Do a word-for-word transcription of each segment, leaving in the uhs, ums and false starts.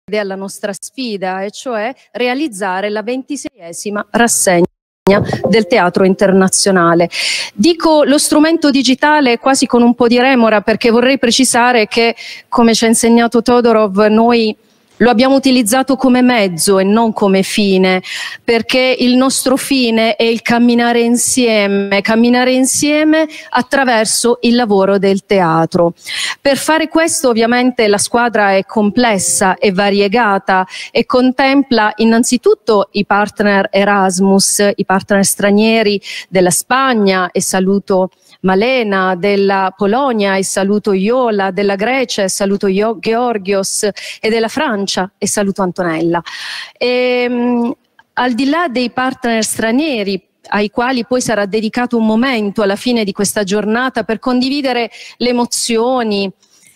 alla nostra sfida, e cioè realizzare la ventiseiesima rassegna del Teatro Internazionale. Dico lo strumento digitale quasi con un po' di remora, perché vorrei precisare che, come ci ha insegnato Todorov, noi lo abbiamo utilizzato come mezzo e non come fine, perché il nostro fine è il camminare insieme, camminare insieme attraverso il lavoro del teatro. Per fare questo ovviamente la squadra è complessa e variegata e contempla innanzitutto i partner Erasmus, i partner stranieri della Spagna, e saluto Malena, della Polonia e saluto Iola, della Grecia e saluto Georgios, e della Francia e saluto Antonella. E, mh, al di là dei partner stranieri, ai quali poi sarà dedicato un momento alla fine di questa giornata per condividere le emozioni,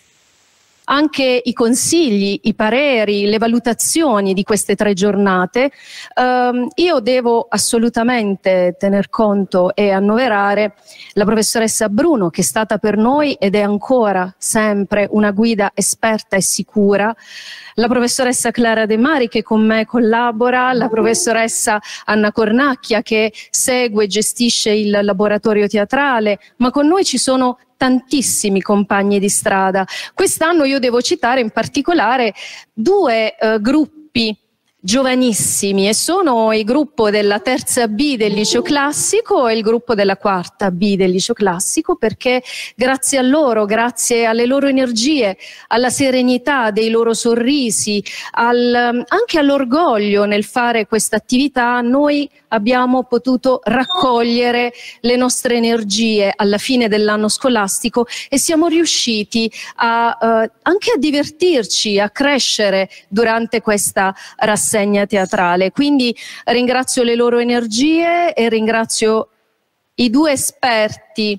anche i consigli, i pareri, le valutazioni di queste tre giornate, ehm, io devo assolutamente tener conto e annoverare la professoressa Bruno, che è stata per noi ed è ancora sempre una guida esperta e sicura, la professoressa Clara De Mari che con me collabora, la professoressa Anna Cornacchia che segue e gestisce il laboratorio teatrale, ma con noi ci sono tantissimi compagni di strada. Quest'anno io devo citare in particolare due eh, gruppi giovanissimi, e sono il gruppo della terza B del liceo classico e il gruppo della quarta B del liceo classico, perché grazie a loro, grazie alle loro energie, alla serenità dei loro sorrisi, al, anche all'orgoglio nel fare questa attività, noi abbiamo potuto raccogliere le nostre energie alla fine dell'anno scolastico e siamo riusciti a, eh, anche a divertirci, a crescere durante questa rassegna teatrale. Quindi ringrazio le loro energie e ringrazio i due esperti,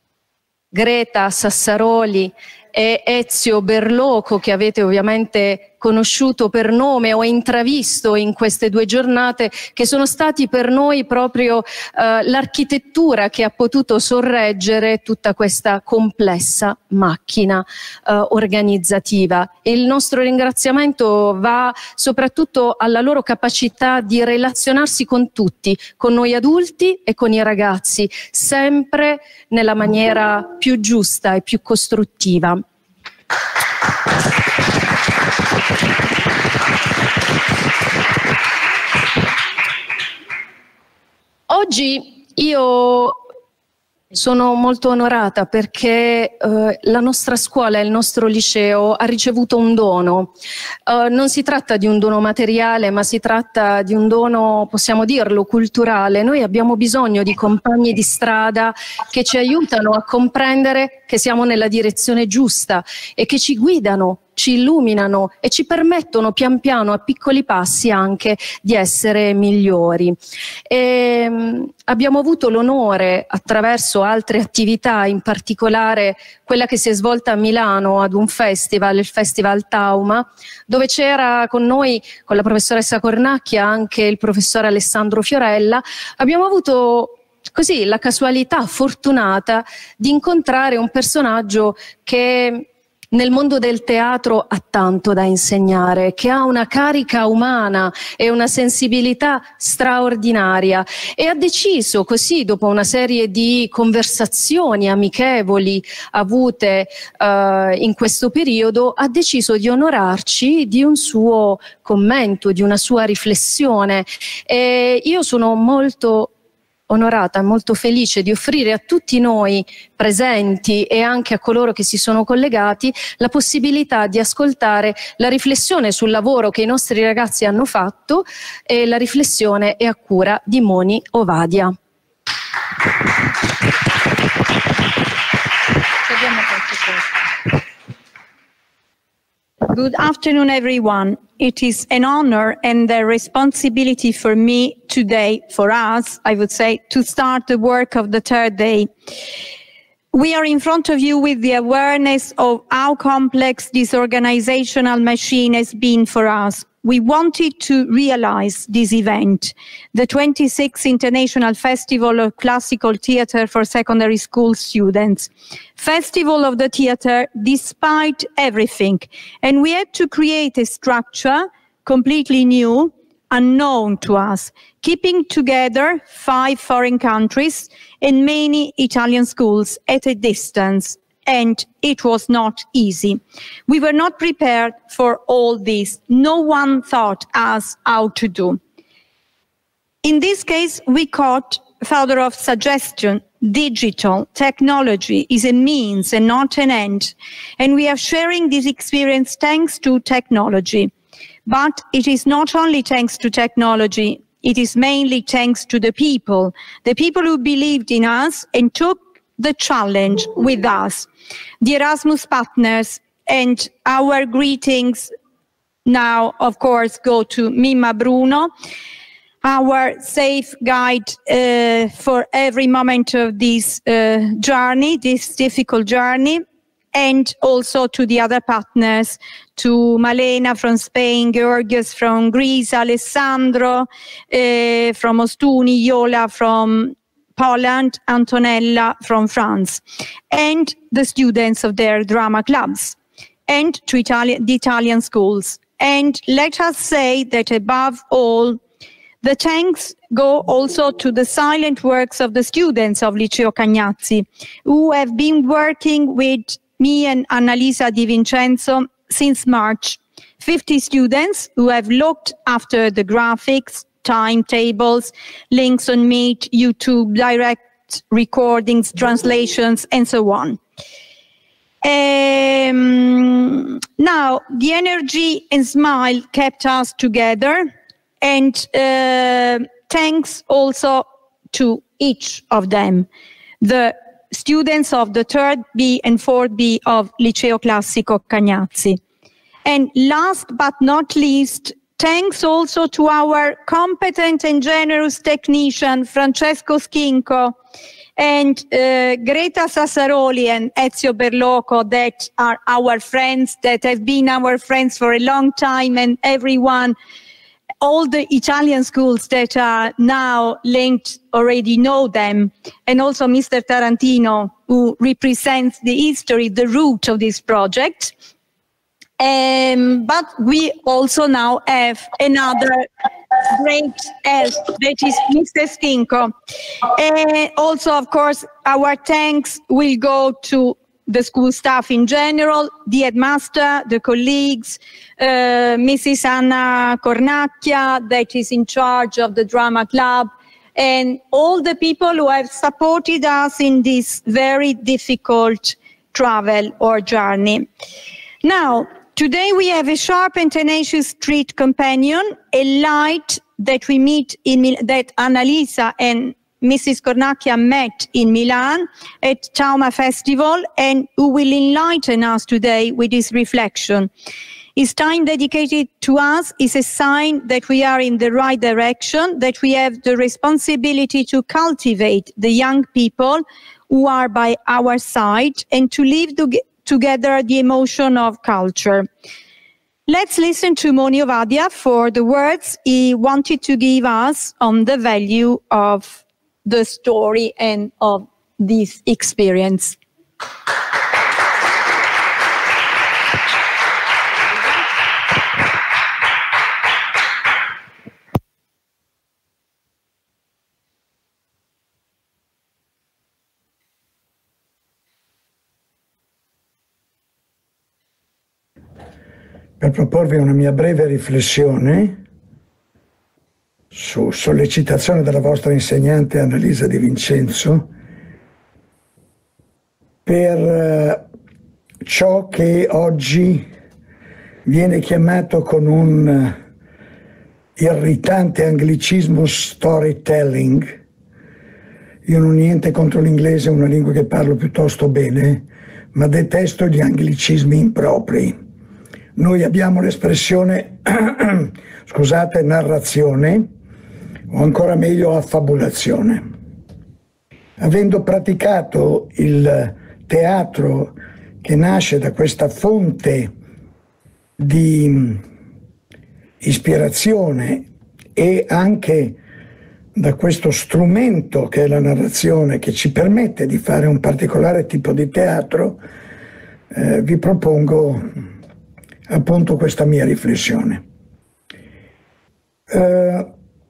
Greta Sassaroli e Ezio Berloco, che avete ovviamente conosciuto per nome o intravisto in queste due giornate, che sono stati per noi proprio eh, l'architettura che ha potuto sorreggere tutta questa complessa macchina eh, organizzativa. E il nostro ringraziamento va soprattutto alla loro capacità di relazionarsi con tutti, con noi adulti e con i ragazzi, sempre nella maniera più giusta e più costruttiva. Oggi io sono molto onorata perché eh, la nostra scuola e il nostro liceo ha ricevuto un dono. Eh, non si tratta di un dono materiale, ma si tratta di un dono, possiamo dirlo, culturale. Noi abbiamo bisogno di compagni di strada che ci aiutano a comprendere che siamo nella direzione giusta e che ci guidano, ci illuminano e ci permettono pian piano, a piccoli passi, anche di essere migliori. E, mh, abbiamo avuto l'onore, attraverso altre attività, in particolare quella che si è svolta a Milano ad un festival, il Festival Tauma, dove c'era con noi, con la professoressa Cornacchia, anche il professor Alessandro Fiorella. Abbiamo avuto così la casualità fortunata di incontrare un personaggio che nel mondo del teatro ha tanto da insegnare, che ha una carica umana e una sensibilità straordinaria, e ha deciso così, dopo una serie di conversazioni amichevoli avute eh, in questo periodo, ha deciso di onorarci di un suo commento, di una sua riflessione, e io sono molto onorata e molto felice di offrire a tutti noi presenti e anche a coloro che si sono collegati la possibilità di ascoltare la riflessione sul lavoro che i nostri ragazzi hanno fatto, e la riflessione è a cura di Moni Ovadia. Good afternoon, everyone. It is an honor and a responsibility for me today, for us, I would say, to start the work of the third day. We are in front of you with the awareness of how complex this organizational machine has been for us. we wanted to realize this event, the twenty-sixth International Festival of Classical Theatre for Secondary School Students. Festival of the Theatre despite everything. And we had to create a structure completely new, unknown to us, keeping together five foreign countries and many Italian schools at a distance. And it was not easy. We were not prepared for all this. No one taught us how to do. In this case, we caught Fyodorow's suggestion. Digital technology is a means and not an end. And we are sharing this experience thanks to technology. But it is not only thanks to technology, it is mainly thanks to the people, the people who believed in us and took the challenge with us. The Erasmus partners, and our greetings now, of course, go to Mimma Bruno, our safe guide uh, for every moment of this uh, journey, this difficult journey, and also to the other partners, to Malena from Spain, Georgios from Greece, Alessandro uh, from Ostuni, Yola from Poland, Antonella from France, and the students of their drama clubs, and to Italian, the Italian schools. And let us say that above all, the thanks go also to the silent works of the students of Liceo Cagnazzi, who have been working with me and Annalisa Di Vincenzo since March. fifty students who have looked after the graphics, timetables, links on Meet, YouTube, direct recordings, translations, and so on. Um, now, the energy and smile kept us together, and uh, thanks also to each of them, the students of the third B and fourth B of Liceo Classico Cagnazzi. And last but not least, thanks also to our competent and generous technician, Francesco Schinco, and uh, Greta Sassaroli and Ezio Berloco, that are our friends, that have been our friends for a long time, and everyone, all the Italian schools that are now linked already know them, and also Mister Tarantino, who represents the history, the root of this project. Um, but we also now have another great help, that is Mister Schinco. Uh, also, of course, our thanks will go to the school staff in general, the headmaster, the colleagues, uh, Missus Anna Cornacchia, that is in charge of the drama club, and all the people who have supported us in this very difficult travel or journey. Now, today we have a sharp and tenacious street companion, a light that we meet in Mil that Annalisa and Missus Cornacchia met in Milan at Tauma Festival, and who will enlighten us today with his reflection. His time dedicated to us is a sign that we are in the right direction, that we have the responsibility to cultivate the young people who are by our side and to live together together the emotion of culture. Let's listen to Moni Ovadia for the words he wanted to give us on the value of the story and of this experience. Per proporvi una mia breve riflessione su sollecitazione della vostra insegnante Annalisa Di Vincenzo per ciò che oggi viene chiamato con un irritante anglicismo storytelling. Io non ho niente contro l'inglese, è una lingua che parlo piuttosto bene, ma detesto gli anglicismi impropri. Noi abbiamo l'espressione, scusate, narrazione, o ancora meglio affabulazione. Avendo praticato il teatro che nasce da questa fonte di ispirazione e anche da questo strumento che è la narrazione, che ci permette di fare un particolare tipo di teatro, eh, vi propongo appunto questa mia riflessione. Uh,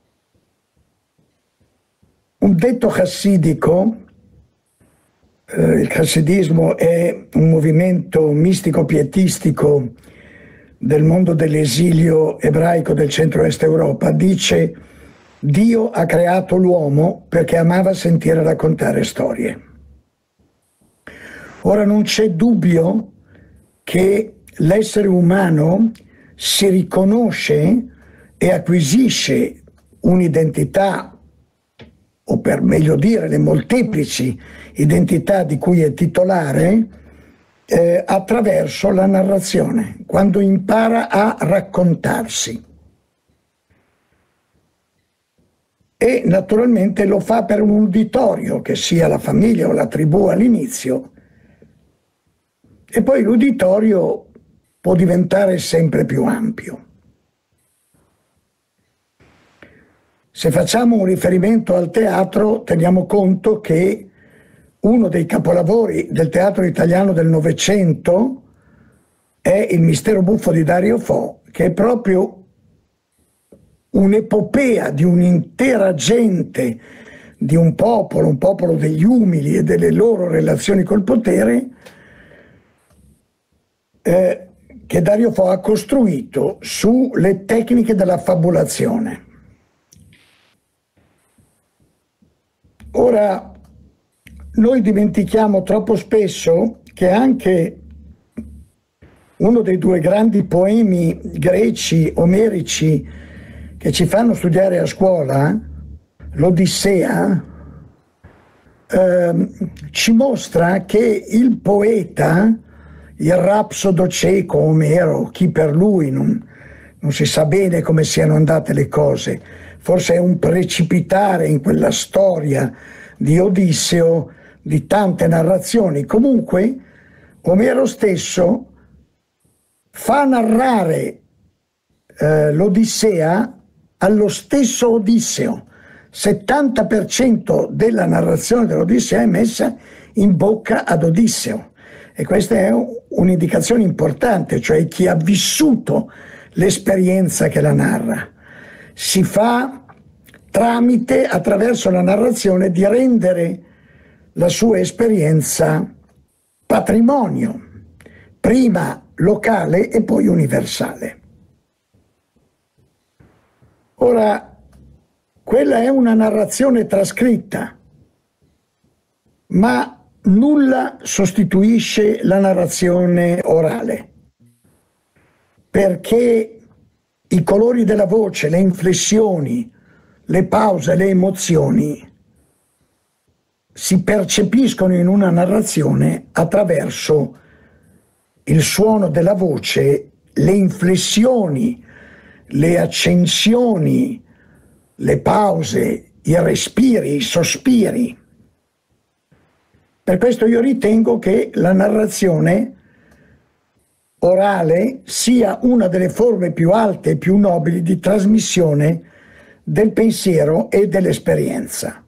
un detto chassidico, uh, il chassidismo è un movimento mistico-pietistico del mondo dell'esilio ebraico del centro-est Europa, dice: Dio ha creato l'uomo perché amava sentire raccontare storie. Ora non c'è dubbio che l'essere umano si riconosce e acquisisce un'identità, o per meglio dire le molteplici identità di cui è titolare, eh, attraverso la narrazione, quando impara a raccontarsi. E naturalmente lo fa per un uditorio, che sia la famiglia o la tribù all'inizio, e poi l'uditorio può diventare sempre più ampio. Se facciamo un riferimento al teatro, teniamo conto che uno dei capolavori del teatro italiano del Novecento è Il mistero buffo di Dario Fo, che è proprio un'epopea di un'intera gente, di un popolo, un popolo degli umili e delle loro relazioni col potere, eh, che Dario Fo ha costruito sulle tecniche della fabulazione. Ora, noi dimentichiamo troppo spesso che anche uno dei due grandi poemi greci omerici che ci fanno studiare a scuola, l'Odissea, eh, ci mostra che il poeta, il rapsodo cieco Omero, chi per lui, non, non si sa bene come siano andate le cose, forse è un precipitare in quella storia di Odisseo, di tante narrazioni. Comunque Omero stesso fa narrare eh, l'Odissea allo stesso Odisseo. settanta per cento della narrazione dell'Odissea è messa in bocca ad Odisseo, e questa è un'indicazione importante, cioè chi ha vissuto l'esperienza che la narra. Si fa tramite, attraverso la narrazione, di rendere la sua esperienza patrimonio, prima locale e poi universale. Ora, quella è una narrazione trascritta, ma nulla sostituisce la narrazione orale, perché i colori della voce, le inflessioni, le pause, le emozioni si percepiscono in una narrazione attraverso il suono della voce, le inflessioni, le accensioni, le pause, i respiri, i sospiri. Per questo io ritengo che la narrazione orale sia una delle forme più alte e più nobili di trasmissione del pensiero e dell'esperienza.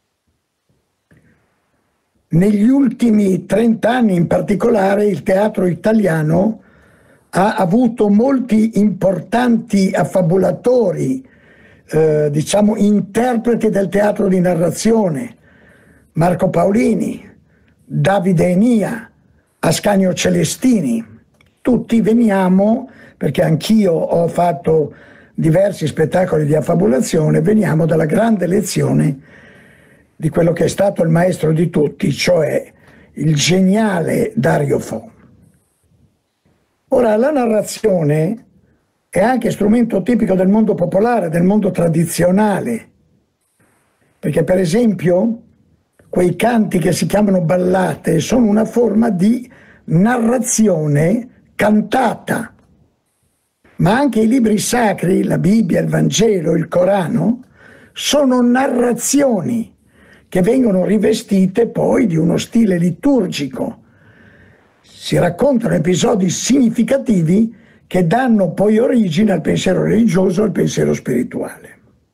Negli ultimi trent'anni in particolare il teatro italiano ha avuto molti importanti affabulatori, eh, diciamo interpreti del teatro di narrazione: Marco Paolini, Davide Enia, Ascanio Celestini. Tutti veniamo, perché anch'io ho fatto diversi spettacoli di affabulazione, veniamo dalla grande lezione di quello che è stato il maestro di tutti, cioè il geniale Dario Fo. Ora, la narrazione è anche strumento tipico del mondo popolare, del mondo tradizionale, perché per esempio quei canti che si chiamano ballate sono una forma di narrazione cantata, ma anche i libri sacri, la Bibbia, il Vangelo, il Corano, sono narrazioni che vengono rivestite poi di uno stile liturgico. Si raccontano episodi significativi che danno poi origine al pensiero religioso e al pensiero spirituale.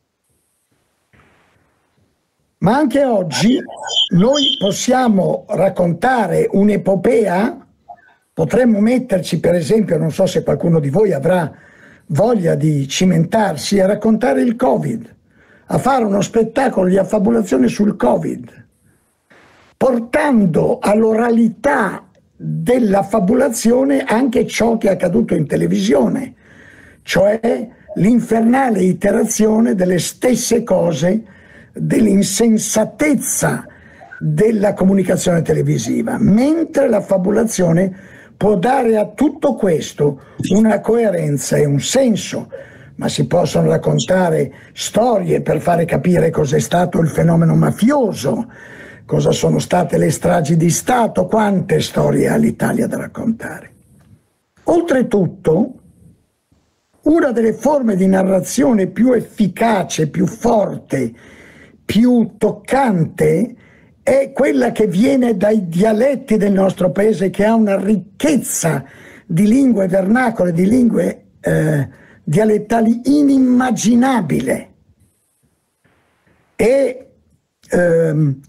Ma anche oggi noi possiamo raccontare un'epopea, potremmo metterci per esempio, non so se qualcuno di voi avrà voglia di cimentarsi, a raccontare il Covid, a fare uno spettacolo di affabulazione sul Covid, portando all'oralità dell'affabulazione anche ciò che è accaduto in televisione, cioè l'infernale iterazione delle stesse cose, dell'insensatezza della comunicazione televisiva, mentre l'affabulazione può dare a tutto questo una coerenza e un senso. Ma si possono raccontare storie per fare capire cos'è stato il fenomeno mafioso, cosa sono state le stragi di Stato, quante storie ha l'Italia da raccontare. Oltretutto, una delle forme di narrazione più efficace, più forte, più toccante è quella che viene dai dialetti del nostro paese, che ha una ricchezza di lingue vernacole, di lingue eh, dialettali inimmaginabile. E ehm,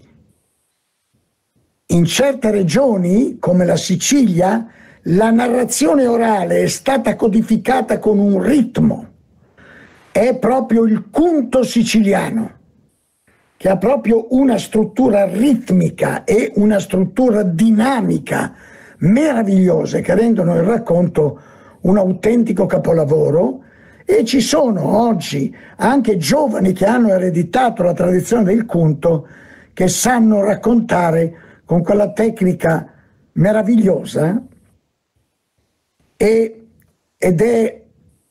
in certe regioni, come la Sicilia, la narrazione orale è stata codificata con un ritmo. È proprio il cunto siciliano, che ha proprio una struttura ritmica e una struttura dinamica meravigliose che rendono il racconto un autentico capolavoro. E ci sono oggi anche giovani che hanno ereditato la tradizione del cunto, che sanno raccontare con quella tecnica meravigliosa, e, ed è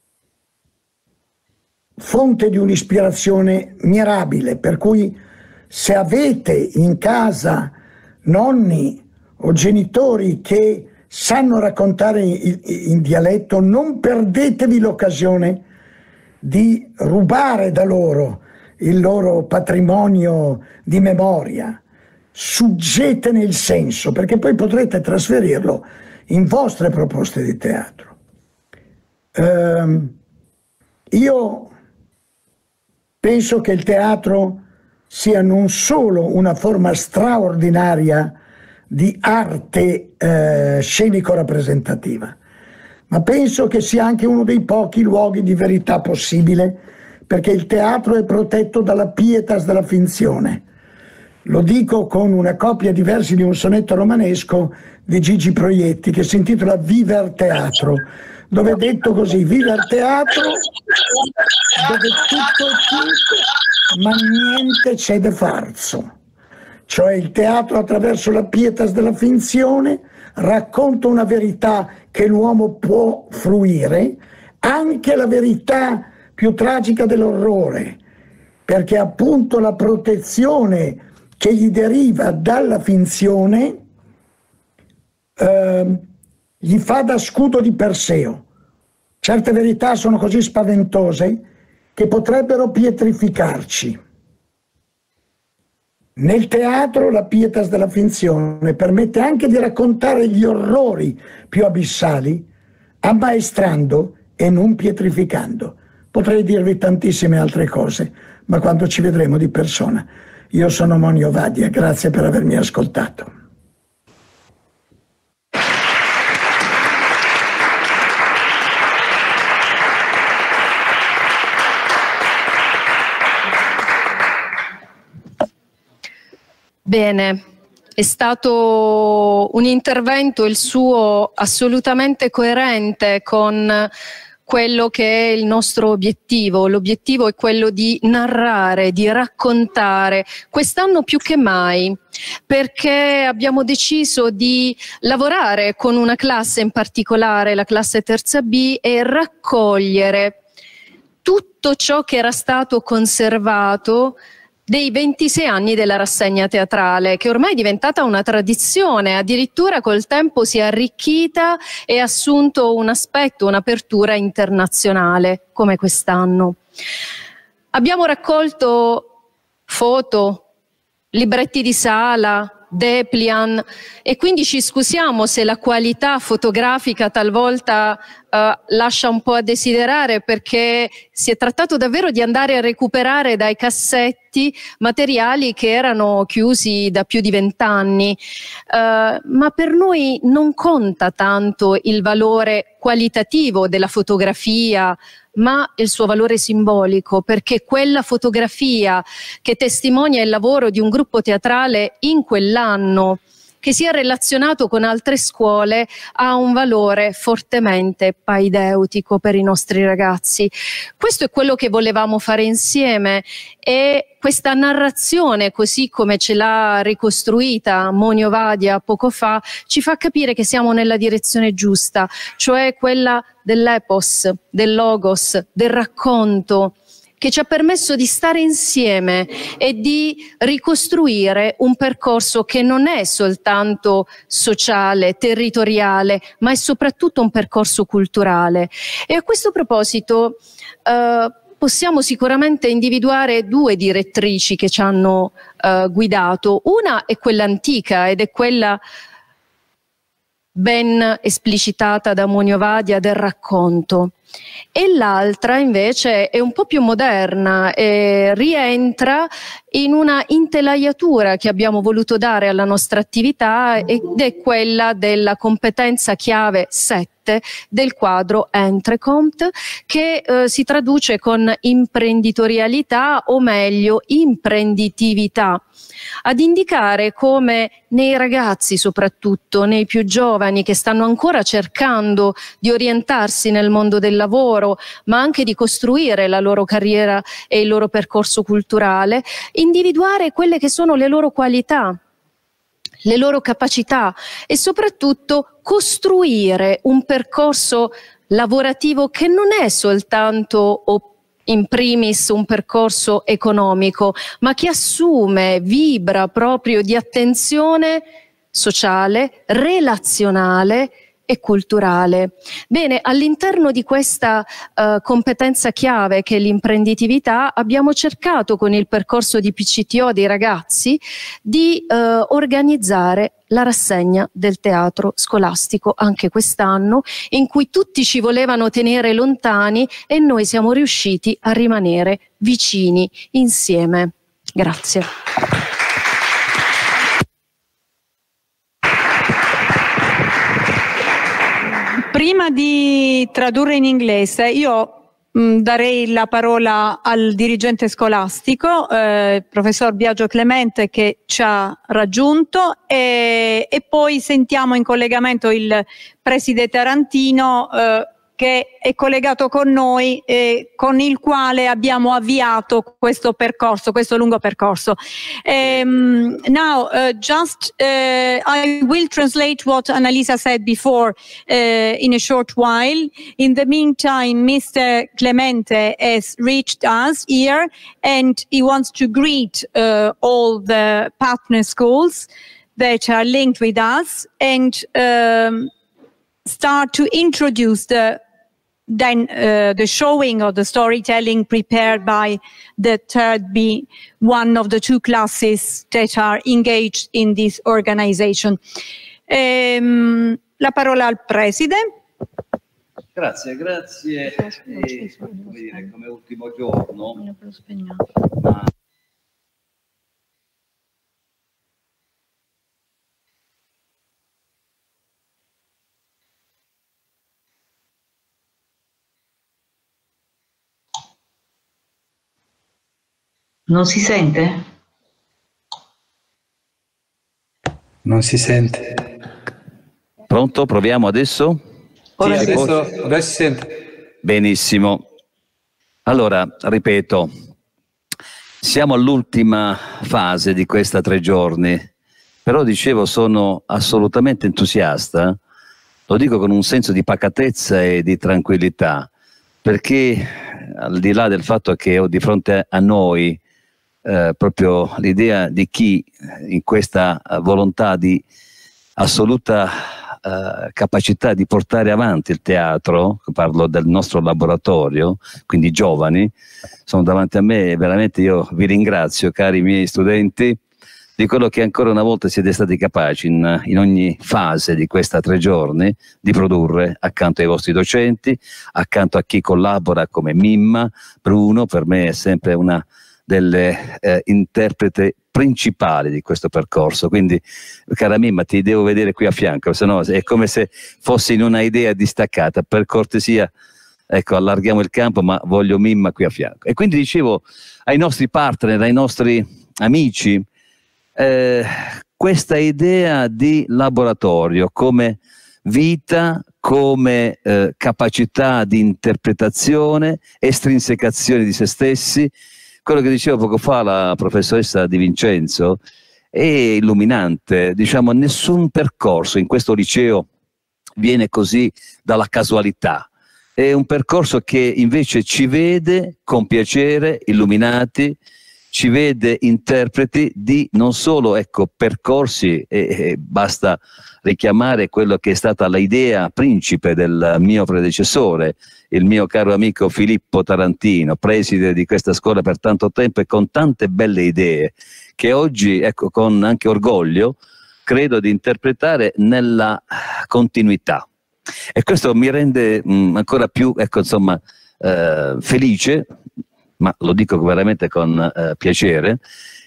fonte di un'ispirazione mirabile, per cui se avete in casa nonni o genitori che sanno raccontare in, in dialetto, non perdetevi l'occasione di rubare da loro il loro patrimonio di memoria. Suggetene il senso, perché poi potrete trasferirlo in vostre proposte di teatro. Ehm, io penso che il teatro sia non solo una forma straordinaria di arte eh, scenico-rappresentativa, ma penso che sia anche uno dei pochi luoghi di verità possibile, perché il teatro è protetto dalla pietas della finzione. Lo dico con una coppia di versi di un sonetto romanesco di Gigi Proietti che si intitola Viver Teatro, dove è detto così: Viver Teatro, dove tutto è finto ma niente c'è de falso. Cioè il teatro, attraverso la pietas della finzione, racconta una verità che l'uomo può fruire, anche la verità più tragica dell'orrore, perché appunto la protezione che gli deriva dalla finzione eh, gli fa da scudo di Perseo. Certe verità sono così spaventose che potrebbero pietrificarci. Nel teatro la pietas della finzione permette anche di raccontare gli orrori più abissali, ammaestrando e non pietrificando. Potrei dirvi tantissime altre cose, ma quando ci vedremo di persona. Io sono Monio Vadia, grazie per avermi ascoltato. Bene, è stato un intervento, il suo, assolutamente coerente con quello che è il nostro obiettivo. L'obiettivo è quello di narrare, di raccontare, quest'anno più che mai, perché abbiamo deciso di lavorare con una classe in particolare, la classe terza B, e raccogliere tutto ciò che era stato conservato dei ventisei anni della rassegna teatrale, che ormai è diventata una tradizione, addirittura col tempo si è arricchita e ha assunto un aspetto, un'apertura internazionale, come quest'anno. Abbiamo raccolto foto, libretti di sala, dépliant, e quindi ci scusiamo se la qualità fotografica talvolta uh, lascia un po' a desiderare, perché si è trattato davvero di andare a recuperare dai cassetti materiali che erano chiusi da più di vent'anni, uh, ma per noi non conta tanto il valore qualitativo della fotografia, ma il suo valore simbolico, perché quella fotografia che testimonia il lavoro di un gruppo teatrale in quell'anno, che sia relazionato con altre scuole, ha un valore fortemente paideutico per i nostri ragazzi. Questo è quello che volevamo fare insieme, e questa narrazione, così come ce l'ha ricostruita Monio Vadia poco fa, ci fa capire che siamo nella direzione giusta, cioè quella dell'epos, del logos, del racconto, che ci ha permesso di stare insieme e di ricostruire un percorso che non è soltanto sociale, territoriale, ma è soprattutto un percorso culturale. E a questo proposito eh, possiamo sicuramente individuare due direttrici che ci hanno eh, guidato. Una è quella antica, ed è quella ben esplicitata da Monio Vadia del racconto, e l'altra invece è un po' più moderna e rientra in una intelaiatura che abbiamo voluto dare alla nostra attività, ed è quella della competenza chiave sette del quadro Entrecomte, che eh, si traduce con imprenditorialità, o meglio imprenditività, ad indicare come nei ragazzi, soprattutto nei più giovani che stanno ancora cercando di orientarsi nel mondo del lavoro, ma anche di costruire la loro carriera e il loro percorso culturale, individuare quelle che sono le loro qualità, le loro capacità, e soprattutto costruire un percorso lavorativo che non è soltanto o in primis un percorso economico, ma che assume, vibra proprio di attenzione sociale, relazionale e culturale. Bene, all'interno di questa uh, competenza chiave che è l'imprenditività, abbiamo cercato con il percorso di P C T O dei ragazzi di uh, organizzare la rassegna del teatro scolastico anche quest'anno, in cui tutti ci volevano tenere lontani e noi siamo riusciti a rimanere vicini insieme. Grazie. Prima di tradurre in inglese, io mh, darei la parola al dirigente scolastico, eh, professor Biagio Clemente, che ci ha raggiunto, e, e poi sentiamo in collegamento il preside Tarantino, eh, che è collegato con noi e con il quale abbiamo avviato questo percorso, questo lungo percorso. Um, now, uh, just uh, I will translate what Annalisa said before uh, in a short while. In the meantime, Mister Clemente has reached us here, and he wants to greet uh, all the partner schools that are linked with us, and um, start to introduce the then uh, the showing of the storytelling prepared by the third B, one of the two classes that are engaged in this organization. Um, la parola al preside. Grazie, grazie. E, come dire, come ultimo giorno, ma Non si sente? Non si sente. Pronto? Proviamo adesso? Ora Sì, sì, adesso, adesso, adesso si sente. Benissimo. Allora, ripeto, siamo all'ultima fase di questa tre giorni, però dicevo sono assolutamente entusiasta, lo dico con un senso di pacatezza e di tranquillità, perché al di là del fatto che ho di fronte a noi Eh, proprio l'idea di chi in questa uh, volontà di assoluta uh, capacità di portare avanti il teatro, parlo del nostro laboratorio, quindi giovani, sono davanti a me e veramente io vi ringrazio, cari miei studenti, di quello che ancora una volta siete stati capaci in, in ogni fase di questa tre giorni di produrre accanto ai vostri docenti, accanto a chi collabora come Mimma. Bruno per me è sempre una delle eh, interprete principali di questo percorso, quindi cara Mimma ti devo vedere qui a fianco, se no è come se fossi in una idea distaccata. Per cortesia, ecco, allarghiamo il campo, ma voglio Mimma qui a fianco. E quindi dicevo ai nostri partner, ai nostri amici, eh, questa idea di laboratorio come vita, come eh, capacità di interpretazione, estrinsecazione di se stessi. Quello che diceva poco fa la professoressa Di Vincenzo è illuminante. Diciamo, nessun percorso in questo liceo viene così dalla casualità. È un percorso che invece ci vede con piacere illuminati, ci vede interpreti di non solo, ecco, percorsi, e, e basta richiamare quello che è stata l'idea principe del mio predecessore, il mio caro amico Filippo Tarantino, preside di questa scuola per tanto tempo e con tante belle idee che oggi, ecco, con anche orgoglio credo di interpretare nella continuità. E questo mi rende mh, ancora più, ecco, insomma, eh, felice, ma lo dico veramente con eh, piacere,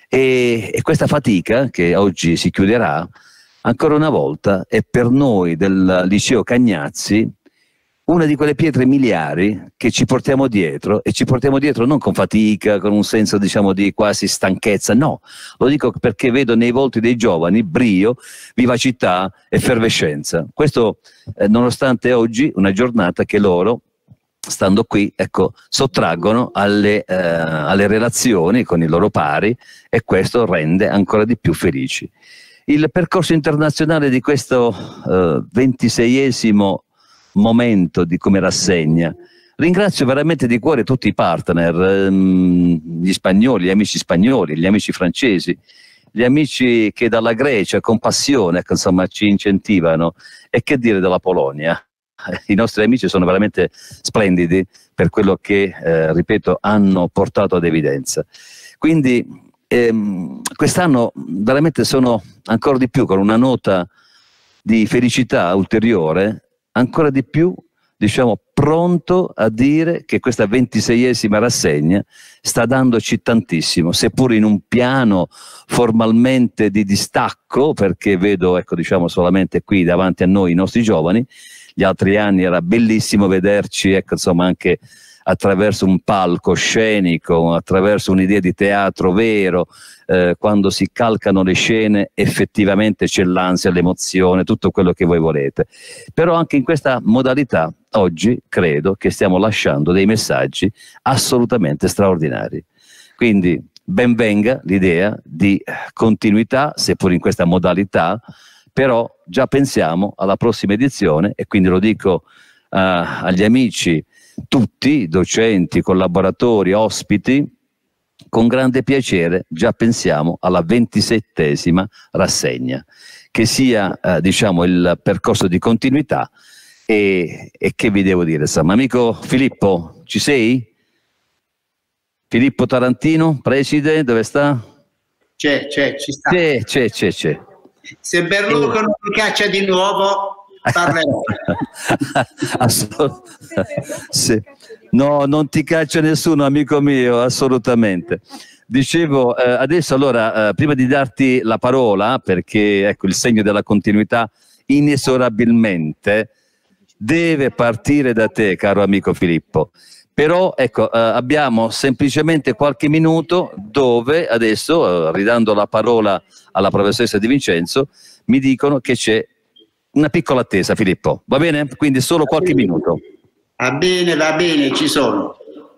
e, e questa fatica che oggi si chiuderà, ancora una volta, è per noi del liceo Cagnazzi una di quelle pietre miliari che ci portiamo dietro, e ci portiamo dietro non con fatica, con un senso, diciamo, di quasi stanchezza, no, lo dico perché vedo nei volti dei giovani brio, vivacità, effervescenza. Questo eh, nonostante oggi una giornata che loro, stando qui, ecco, sottraggono alle, eh, alle relazioni con i loro pari, e questo rende ancora di più felici. Il percorso internazionale di questo eh, ventiseiesimo momento di come rassegna, ringrazio veramente di cuore tutti i partner, ehm, gli spagnoli, gli amici spagnoli, gli amici francesi, gli amici che dalla Grecia con passione, ecco, insomma, ci incentivano, e che dire della Polonia. I nostri amici sono veramente splendidi per quello che, eh, ripeto, hanno portato ad evidenza. Quindi ehm, quest'anno veramente sono ancora di più, con una nota di felicità ulteriore, ancora di più, diciamo, pronto a dire che questa ventiseiesima rassegna sta dandoci tantissimo, seppur in un piano formalmente di distacco, perché vedo, ecco, diciamo, solamente qui davanti a noi i nostri giovani. Gli altri anni era bellissimo vederci, ecco, insomma, anche attraverso un palco scenico, attraverso un'idea di teatro vero, eh, quando si calcano le scene effettivamente c'è l'ansia, l'emozione, tutto quello che voi volete. Però anche in questa modalità oggi credo che stiamo lasciando dei messaggi assolutamente straordinari. Quindi ben venga l'idea di continuità, seppur in questa modalità, però già pensiamo alla prossima edizione, e quindi lo dico uh, agli amici tutti, docenti, collaboratori, ospiti, con grande piacere già pensiamo alla ventisettesima rassegna, che sia uh, diciamo il percorso di continuità. E, e che vi devo dire, insomma, amico Filippo, ci sei? Filippo Tarantino, preside, dove sta? C'è, c'è, ci sta. C'è, c'è, c'è, c'è. Se Berlusconi mi caccia di nuovo, parlerò. Sì. No, non ti caccia nessuno, amico mio, assolutamente. Dicevo, eh, adesso allora, eh, prima di darti la parola, perché ecco il segno della continuità inesorabilmente deve partire da te, caro amico Filippo. Però ecco, eh, abbiamo semplicemente qualche minuto dove adesso, eh, ridando la parola alla professoressa Di Vincenzo, mi dicono che c'è una piccola attesa, Filippo. Va bene? Quindi solo qualche minuto. Va bene, va bene, ci sono.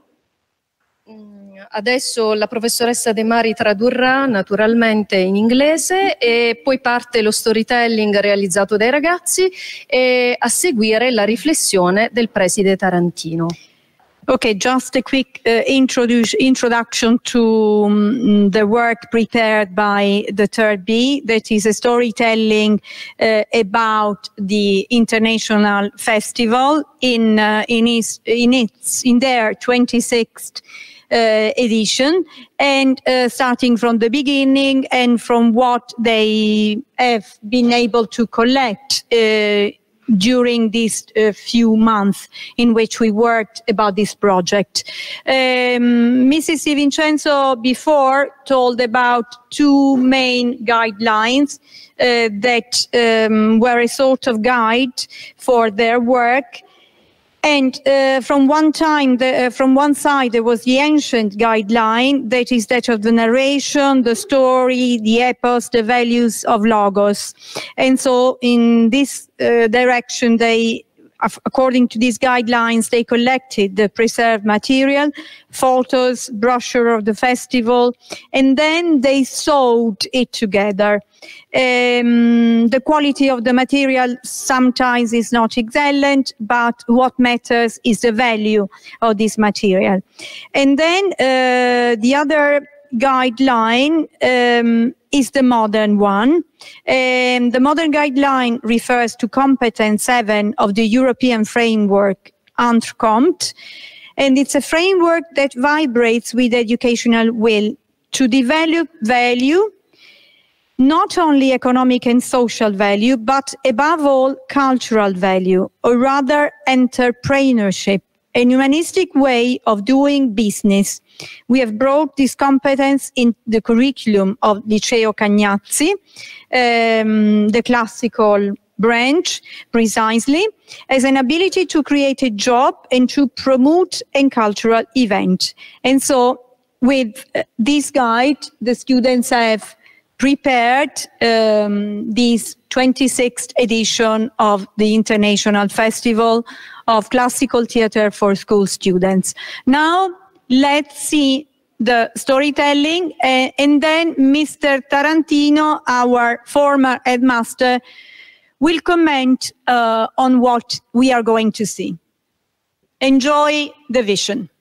Adesso la professoressa De Mari tradurrà naturalmente in inglese, e poi parte lo storytelling realizzato dai ragazzi, e a seguire la riflessione del preside Tarantino. Okay, just a quick uh, introduction to um, the work prepared by the third B, that is a storytelling uh, about the International Festival in uh, in, its, in its in their twenty-sixth uh, edition, and uh, starting from the beginning and from what they have been able to collect uh, during these uh, few months in which we worked about this project. Um, Missus Di Vincenzo before told about two main guidelines uh, that um, were a sort of guide for their work. And uh, from one time, the, uh, from one side, there was the ancient guideline, that is that of the narration, the story, the epos, the values of logos. And so in this uh, direction, they, according to these guidelines, they collected the preserved material, photos, brochure of the festival, and then they sewed it together. Um, the quality of the material sometimes is not excellent, but what matters is the value of this material. And then uh, the other guideline um, is the modern one. Um, the modern guideline refers to competence seven of the European framework, ANTRCOMT, and it's a framework that vibrates with educational will to develop value, not only economic and social value, but above all, cultural value, or rather entrepreneurship, a humanistic way of doing business. We have brought this competence in the curriculum of Liceo Cagnazzi, um, the classical branch, precisely, as an ability to create a job and to promote a cultural event. And so with this guide, the students have prepared um, this twenty-sixth edition of the International Festival of Classical Theatre for School Students. Now, let's see the storytelling, uh, and then Mister Tarantino, our former headmaster, will comment uh, on what we are going to see. Enjoy the vision.